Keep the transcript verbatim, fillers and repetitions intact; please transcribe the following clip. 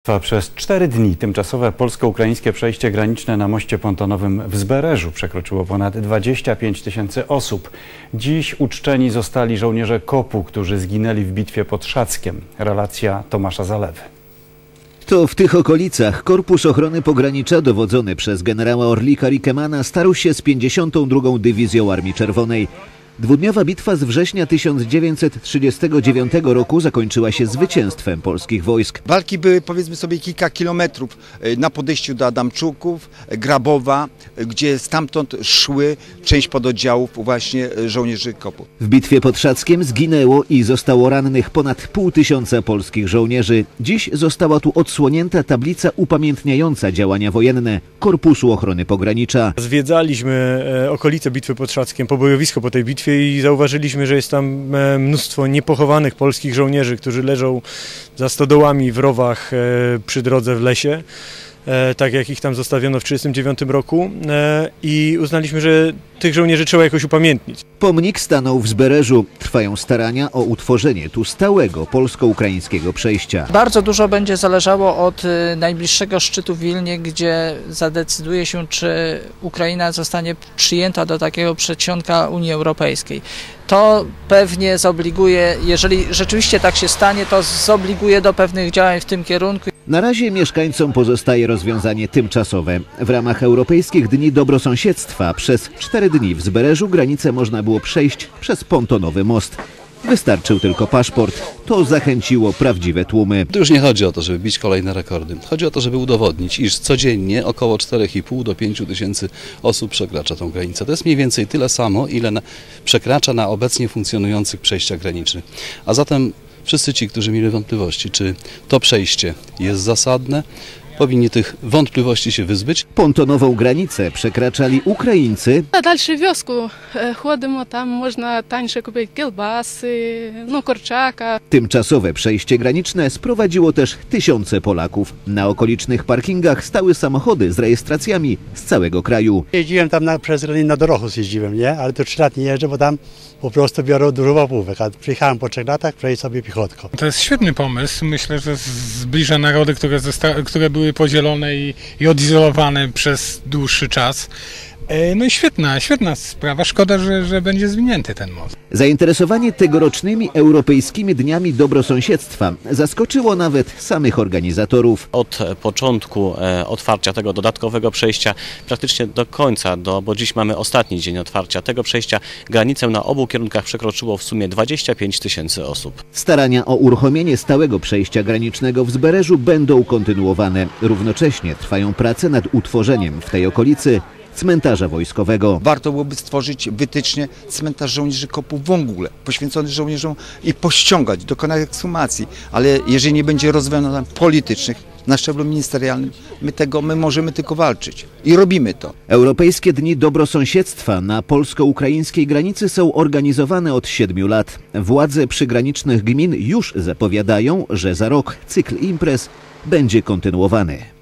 Trwa przez cztery dni tymczasowe polsko-ukraińskie przejście graniczne na moście pontonowym w Zbereżu przekroczyło ponad dwadzieścia pięć tysięcy osób. Dziś uczczeni zostali żołnierze kopu, którzy zginęli w bitwie pod Szackiem. Relacja Tomasza Zalewy. To w tych okolicach Korpus Ochrony Pogranicza dowodzony przez generała Orlika Rikemana starł się z pięćdziesiątą drugą Dywizją Armii Czerwonej. Dwudniowa bitwa z września tysiąc dziewięćset trzydziestego dziewiątego roku zakończyła się zwycięstwem polskich wojsk. Walki były, powiedzmy sobie, kilka kilometrów na podejściu do Adamczuków, Grabowa, gdzie stamtąd szły część pododdziałów właśnie żołnierzy kopu. W bitwie pod Szackiem zginęło i zostało rannych ponad pół tysiąca polskich żołnierzy. Dziś została tu odsłonięta tablica upamiętniająca działania wojenne Korpusu Ochrony Pogranicza. Zwiedzaliśmy okolice bitwy pod Szackiem, pobojowisko po tej bitwie i zauważyliśmy, że jest tam mnóstwo niepochowanych polskich żołnierzy, którzy leżą za stodołami w rowach przy drodze w lesie, tak jak ich tam zostawiono w tysiąc dziewięćset trzydziestym dziewiątym roku, i uznaliśmy, że tych żołnierzy trzeba jakoś upamiętnić. Pomnik stanął w Zbereżu. Trwają starania o utworzenie tu stałego polsko-ukraińskiego przejścia. Bardzo dużo będzie zależało od najbliższego szczytu w Wilnie, gdzie zadecyduje się, czy Ukraina zostanie przyjęta do takiego przedsionka Unii Europejskiej. To pewnie zobliguje, jeżeli rzeczywiście tak się stanie, to zobliguje do pewnych działań w tym kierunku. Na razie mieszkańcom pozostaje rozwiązanie tymczasowe. W ramach Europejskich Dni Dobrosąsiedztwa przez cztery dni w Zbereżu granicę można było przejść przez pontonowy most. Wystarczył tylko paszport. To zachęciło prawdziwe tłumy. Tu już nie chodzi o to, żeby bić kolejne rekordy. Chodzi o to, żeby udowodnić, iż codziennie około czterech i pół do pięciu tysięcy osób przekracza tą granicę. To jest mniej więcej tyle samo, ile na, przekracza na obecnie funkcjonujących przejściach granicznych. A zatem wszyscy ci, którzy mieli wątpliwości, czy to przejście jest zasadne, powinni tych wątpliwości się wyzbyć. Pontonową granicę przekraczali Ukraińcy. Na dalszej wiosku chodzimy, tam można tańsze kupić kiełbasy, no kurczaka. Tymczasowe przejście graniczne sprowadziło też tysiące Polaków. Na okolicznych parkingach stały samochody z rejestracjami z całego kraju. Jeździłem tam na, przez na Dorochus jeździłem, nie? Ale to trzy lat nie jeżdżę, bo tam po prostu biorą dużo łapówek. A przyjechałem po trzech latach, przejść sobie piechotką. To jest świetny pomysł. Myślę, że zbliża narody, które, które były podzielone i, i odizolowane przez dłuższy czas. No i świetna, świetna sprawa. Szkoda, że, że będzie zwinięty ten most. Zainteresowanie tegorocznymi Europejskimi Dniami Dobrosąsiedztwa zaskoczyło nawet samych organizatorów. Od początku otwarcia tego dodatkowego przejścia praktycznie do końca, do, bo dziś mamy ostatni dzień otwarcia tego przejścia, granicę na obu kierunkach przekroczyło w sumie dwadzieścia pięć tysięcy osób. Starania o uruchomienie stałego przejścia granicznego w Zbereżu będą kontynuowane. Równocześnie trwają prace nad utworzeniem w tej okolicy cmentarza wojskowego. Warto byłoby stworzyć wytycznie cmentarz żołnierzy kopu w ogóle, poświęcony żołnierzom i pościągać, dokonać ekshumacji, ale jeżeli nie będzie rozwiązań politycznych na szczeblu ministerialnym, my tego my możemy tylko walczyć i robimy to. Europejskie Dni Dobrosąsiedztwa na polsko-ukraińskiej granicy są organizowane od siedmiu lat. Władze przygranicznych gmin już zapowiadają, że za rok cykl imprez będzie kontynuowany.